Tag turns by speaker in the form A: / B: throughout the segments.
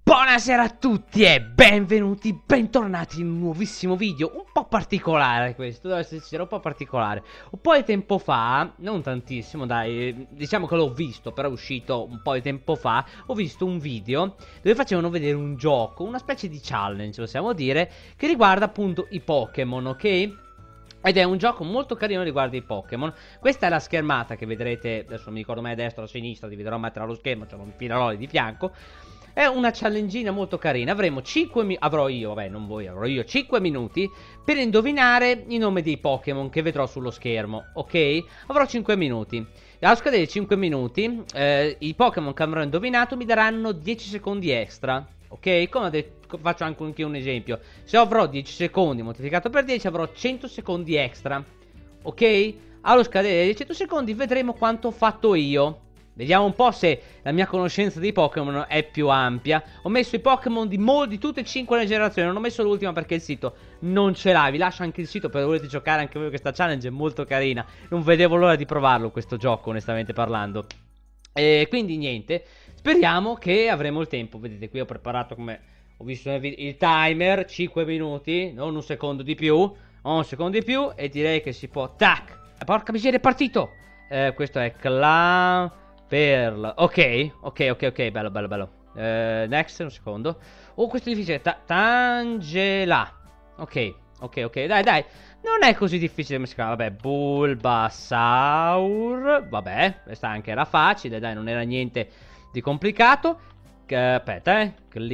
A: Buonasera a tutti e benvenuti, bentornati in un nuovissimo video. Un po' particolare questo, devo essere sincero, un po' particolare. Un po' di tempo fa, non tantissimo dai, diciamo che l'ho visto, però è uscito un po' di tempo fa. Ho visto un video dove facevano vedere un gioco, una specie di challenge possiamo dire, che riguarda appunto i Pokémon, ok? Ed è un gioco molto carino riguardo i Pokémon. Questa è la schermata che vedrete, adesso non mi ricordo mai a destra o a sinistra, dividerò a mettere allo schermo, ce l'ho un filaroli di fianco. È una challengina molto carina. Avremo 5 minuti, avrò io, vabbè non voi, avrò io 5 minuti per indovinare i nomi dei Pokémon che vedrò sullo schermo, ok? Avrò 5 minuti. Allo scadere 5 minuti, i Pokémon che avrò indovinato mi daranno 10 secondi extra, ok? Come faccio anche un esempio. Se avrò 10 secondi moltiplicato per 10 avrò 100 secondi extra, ok? Allo scadere dei 100 secondi vedremo quanto ho fatto io. Vediamo un po' se la mia conoscenza dei Pokémon è più ampia. Ho messo i Pokémon di tutte e 5 le generazioni. Non ho messo l'ultima perché il sito non ce l'ha. Vi lascio anche il sito per volete giocare anche voi. Questa challenge è molto carina. Non vedevo l'ora di provarlo questo gioco, onestamente parlando. E quindi niente, speriamo che avremo il tempo. Vedete qui ho preparato, come ho visto nel video, il timer, 5 minuti, non un secondo di più. Un secondo di più e direi che si può. Tac, porca miseria, è partito. Questo è Perla. Ok, bello. Next, un secondo. Oh, questo è difficile. Tangela. Ok, dai. Non è così difficile come si chiama. Vabbè, Bulbasaur. Vabbè, questa anche era facile, dai, non era niente di complicato. Aspetta,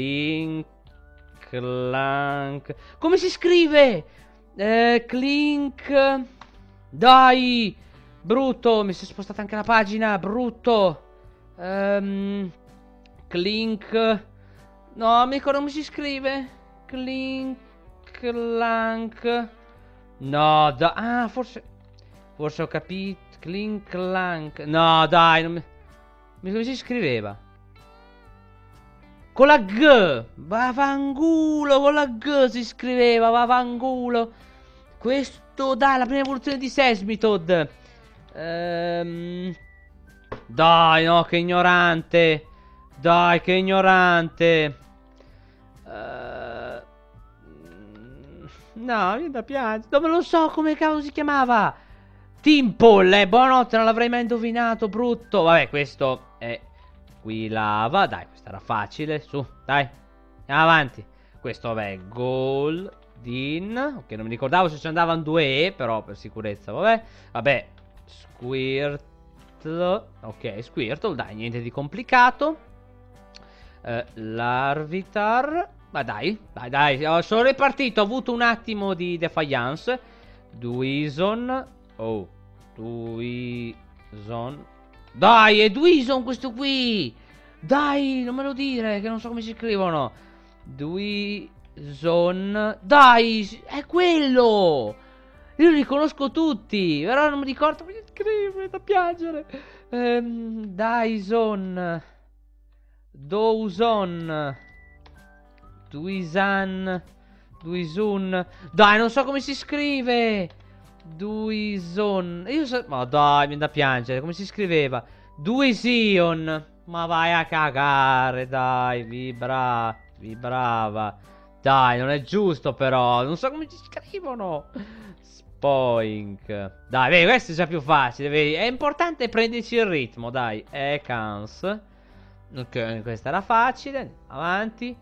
A: Clank. Come si scrive? Clink. Dai. Brutto, mi si è spostata anche la pagina, brutto. Clink. No, mi ricordo come si scrive. Clink, Clank. No, dai. Ah, forse ho capito. Clink, Clank. No, dai, non mi... Come si scriveva? Con la G. Vavangulo, con la G si scriveva, vavangulo. Questo, dai, la prima evoluzione di Sesmitod. Dai, no, che ignorante. Dai, che ignorante. No, mi da piangere. Non me lo so come cavolo si chiamava. Timple, buonanotte, non l'avrei mai indovinato, brutto. Vabbè, questo è Quilava. Dai, questa era facile. Su, dai, andiamo avanti. Questo, vabbè, Goldin. Ok, non mi ricordavo se ci andavano due E, però per sicurezza, vabbè. Squirtle. Ok, Squirtle, dai, niente di complicato. Larvitar. Ma dai, sono ripartito, ho avuto un attimo di defiance. Duison. Oh, Duison. Dai, è Duison questo qui. Dai, non me lo dire, che non so come si scrivono. Duison. Dai, è quello. Io li conosco tutti, però non mi ricordo come si scrive, da piangere. Dyson. Dawson. Duisan. Duisun. Dai, non so come si scrive. Duison. Ma dai, mi da piangere, come si scriveva? Duision. Ma vai a cagare, dai, vibrava. Dai, non è giusto però, non so come si scrivono. Spoink. Dai, vedi, questo è già più facile, vedi? È importante prenderci il ritmo, dai. Ekans. Ok, questa era facile. Avanti.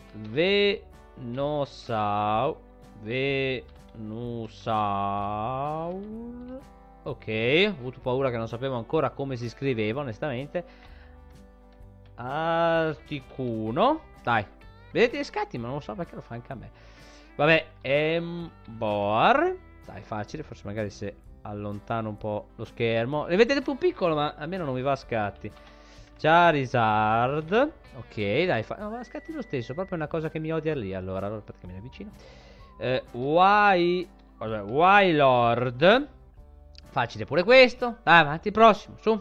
A: Venusaur. Ok, ho avuto paura che non sapevo ancora come si scriveva, onestamente. Articuno. Dai. Vedete gli scatti, ma non lo so perché lo fa anche a me. Vabbè, Emboar. Dai, facile, forse magari se allontano un po' lo schermo. Le vedete più piccolo, ma almeno non mi va a scatti. Charizard. Ok, dai, no, va a scatti lo stesso. Proprio una cosa che mi odia lì. Allora aspetta che mi avvicino. Wailord. Facile pure questo. Dai, avanti, prossimo, su.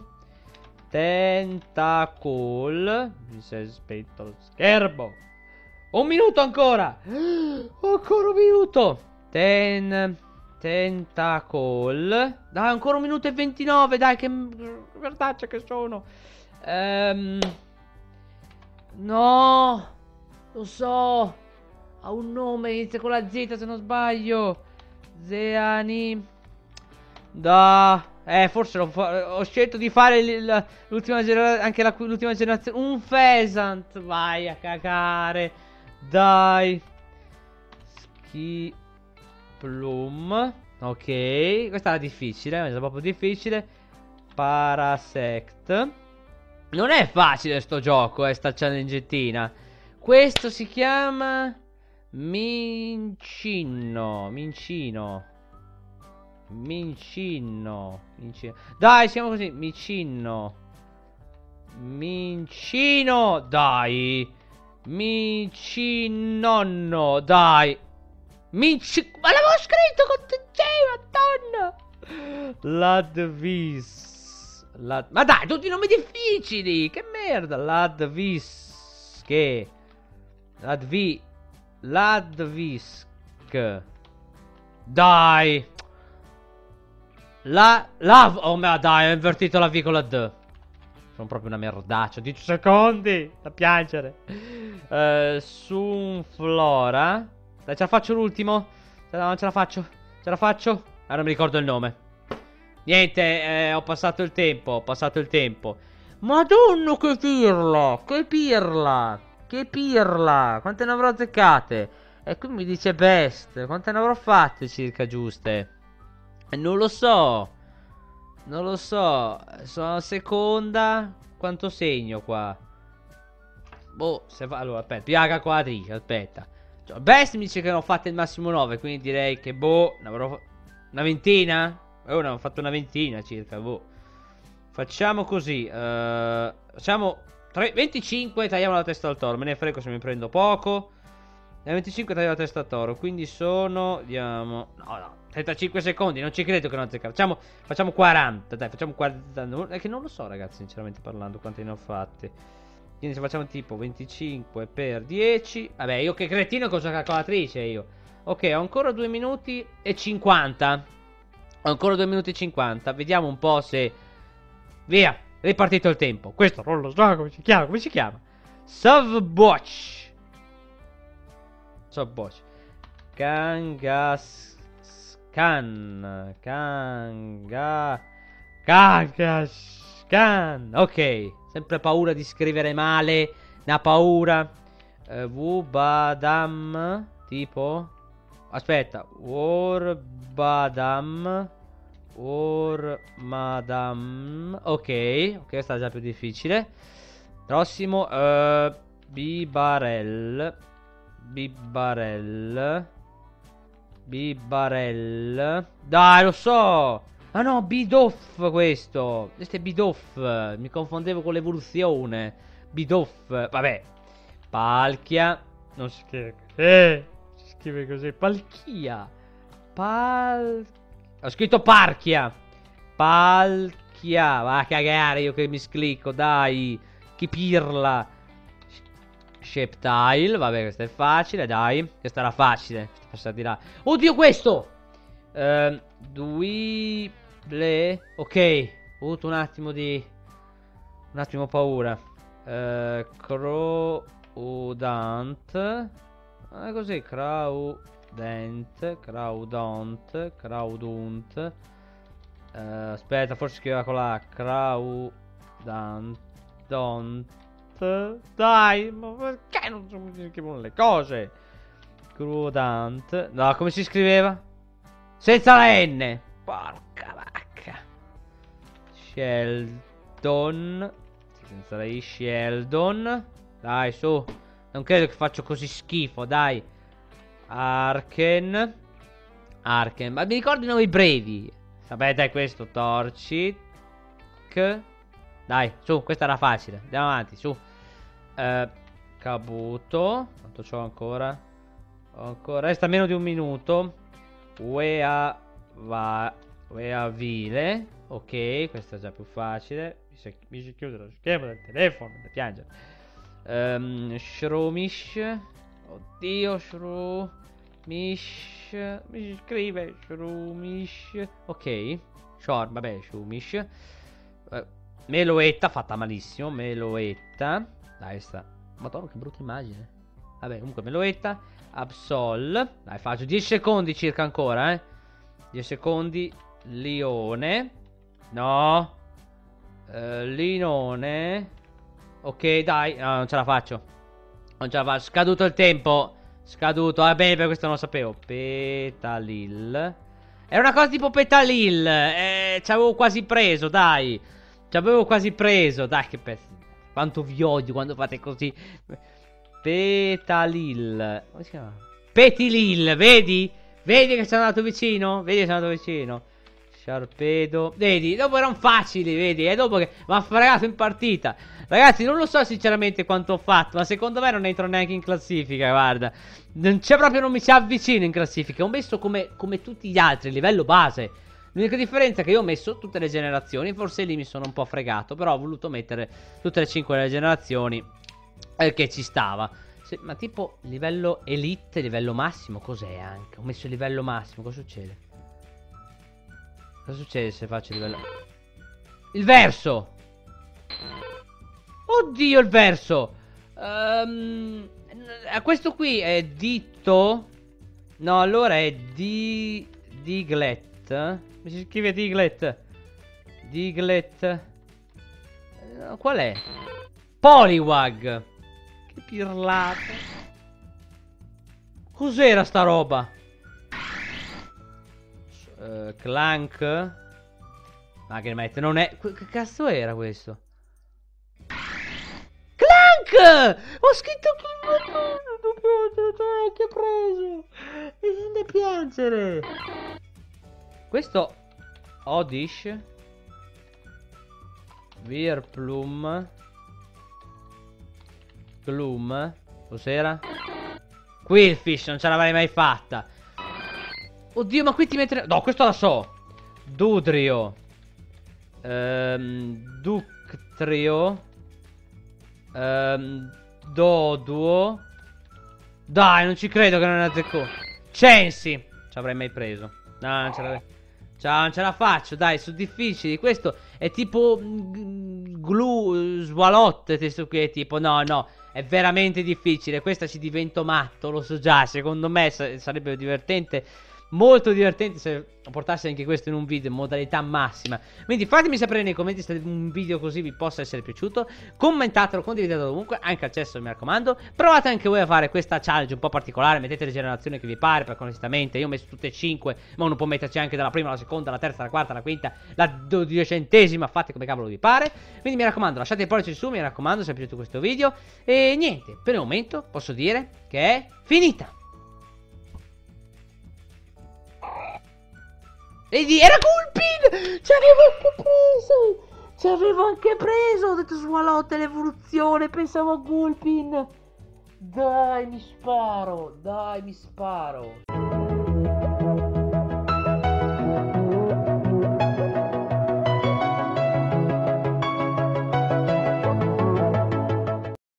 A: Tentacle. Mi si è spento lo schermo. Un minuto ancora. Ancora un minuto. Tentacle. Dai, ancora un minuto e 29. Dai, che verdaccia che sono. No. Lo so. Ha un nome, inizia con la Z se non sbaglio. Zeani. Da. Forse ho scelto di fare l'ultima generazione. Anche l'ultima generazione. Un Pheasant. Vai a cagare. Dai. Plum. Ok. Questa era difficile. Questa è proprio difficile. Parasect. Non è facile sto gioco, sta challengettina. Questo si chiama Mincino. Dai, siamo così. Mincino. Dai. Mincinonno. Dai. Ma l'avevo scritto con te, madonna. Ladvis. Ma dai, tutti i nomi difficili. Che merda. Ladvisk. Dai. Oh ma dai, ho invertito la V con la D. Sono proprio una merdaccia. 10 secondi. Da piangere. Sunflora. Dai, ce la faccio l'ultimo. Non ce la faccio. Ce la faccio. Ah, non mi ricordo il nome. Niente, ho passato il tempo. Madonna, che pirla. Che pirla. Quante ne avrò azzeccate? E qui mi dice best. Quante ne avrò fatte circa giuste? Non lo so. Sono a seconda. Quanto segno qua? Boh, se fa. Allora, aspetta. Piaga quadrice, aspetta. Cioè, best mi dice che ne ho fatte il massimo 9. Quindi direi che boh. Ne avrò una ventina? Ne ho fatto una ventina circa. Boh. Facciamo così. Facciamo 25. Tagliamo la testa al toro. Me ne frego se mi prendo poco. 25 taglio la testa al toro. Quindi sono. Diamo. No. 35 secondi. Non ci credo che non azzecchiamo. Facciamo 40. Dai, facciamo 40. È che non lo so, ragazzi, sinceramente parlando, quanti ne ho fatti. Quindi se facciamo tipo 25 per 10. Vabbè, io che cretino con la calcolatrice io. Ok, ho ancora 2 minuti e 50. Ho ancora 2 minuti e 50. Vediamo un po' se. Via, ripartito il tempo. Questo non lo so come si chiama. Come si chiama? Savboch. Kangaskhan. Ok. Sempre paura di scrivere male. Una paura. Wubadam. Tipo. Aspetta. Ormadam. Ok, questa è già più difficile. Prossimo. Bibarel. Dai, lo so. Ah no, Bidoff questo. Questo è Bidoff. Mi confondevo con l'evoluzione. Bidoff. Vabbè. Palchia. Non si scrive. Si scrive così. Palchia. Ho scritto Parchia. Palchia. Va a cagare io che mi sclicco. Dai. Chi pirla. Sheptile. Vabbè, questo è facile. Dai. Questa era facile. Questa di là. Oddio, questo. Ok. Ho avuto un attimo di. Un attimo paura. Craudant. Così. Craudunt. Aspetta, forse scriveva con la Craudant. Dai, ma perché non si scrivono le cose? Craudant. No, come si scriveva? Senza la N. Porca vacca. Sheldon. Senza la I. Sheldon. Dai, su. Non credo che faccio così schifo, dai. Arken. Ma mi ricordo i nomi brevi. Vabbè, dai, questo. Torchic. Dai, su, questa era facile. Andiamo avanti, su. Kabuto. Quanto c'ho ancora? Resta meno di un minuto. Weavile. Ok, questa è già più facile. Mi si chiude lo schermo del telefono. Da piangere. Shromish. Oddio, Shromish. Mi si scrive Shromish. Ok. Vabbè, Shromish. Meloetta, fatta malissimo. Meloetta. Dai, sta. Madonna, che brutta immagine. Vabbè, comunque meloetta. Absol. Dai, faccio 10 secondi circa ancora, 10 secondi. Lione. No. Linone. Ok, dai. No, non ce la faccio. Non ce la faccio. Scaduto il tempo. Scaduto. Va bene, per questo non lo sapevo. Petalil. Era una cosa tipo Petalil. Ci avevo quasi preso, dai. Ci avevo quasi preso. Dai, che pezzo. Quanto vi odio quando fate così. Petalil. Come si chiama? Petilil, vedi? Vedi che sono andato vicino? Vedi che sono andato vicino? Sciarpedo. Vedi, dopo erano facili, vedi? E dopo che mi ha fregato in partita. Ragazzi, non lo so sinceramente quanto ho fatto, ma secondo me non entro neanche in classifica, guarda. Non c'è proprio, non mi si avvicino in classifica. Ho messo come tutti gli altri, livello base. L'unica differenza è che io ho messo tutte le generazioni. Forse lì mi sono un po' fregato, però ho voluto mettere tutte le 5 le generazioni, che ci stava. Ma tipo livello elite, livello massimo, cos'è anche? Ho messo il livello massimo, cosa succede? Cosa succede se faccio il livello... Il verso! Oddio, il verso! Questo qui è dito... No, allora è Diglett. Mi si scrive Diglett. Diglett. Qual è? Poliwag. Che pirlata. Cos'era sta roba? Clank. Ma che mette? Non è... Che cazzo era questo? Clank! Ho scritto Clank! Non piangere, che preso! Mi viene piangere! Questo... Odish. Virplum. Gloom. Cos'era? Quillfish, non ce l'avrei mai fatta. Oddio, ma qui ti mette... No, questo la so. Dudrio. Ductrio. Doduo. Dai, non ci credo che non è azzecco. Censi. Ci avrei mai preso. No, non ce l'avrei. Ciao, non ce la faccio, dai, sono difficili. Questo è tipo Glue Swalot. Questo qui è tipo, no, no, è veramente difficile. Questa ci divento matto, lo so già. Secondo me sarebbe divertente. Molto divertente se portassi anche questo in un video in modalità massima. Quindi fatemi sapere nei commenti se un video così vi possa essere piaciuto. Commentatelo, condividetelo ovunque, anche al cesso mi raccomando. Provate anche voi a fare questa challenge un po' particolare. Mettete le generazioni che vi pare, perché onestamente io ho messo tutte e 5, ma uno può metterci anche dalla prima alla seconda, alla terza, alla quarta, alla quinta, la 12ª. Fate come cavolo vi pare. Quindi mi raccomando, lasciate il pollice su, mi raccomando, se vi è piaciuto questo video. E niente, per il momento posso dire che è finita. Vedi, era Gulpin! Ci avevo anche preso! Ci avevo anche preso! Ho detto Swalot l'evoluzione, pensavo a Gulpin! Dai, mi sparo! Dai, mi sparo!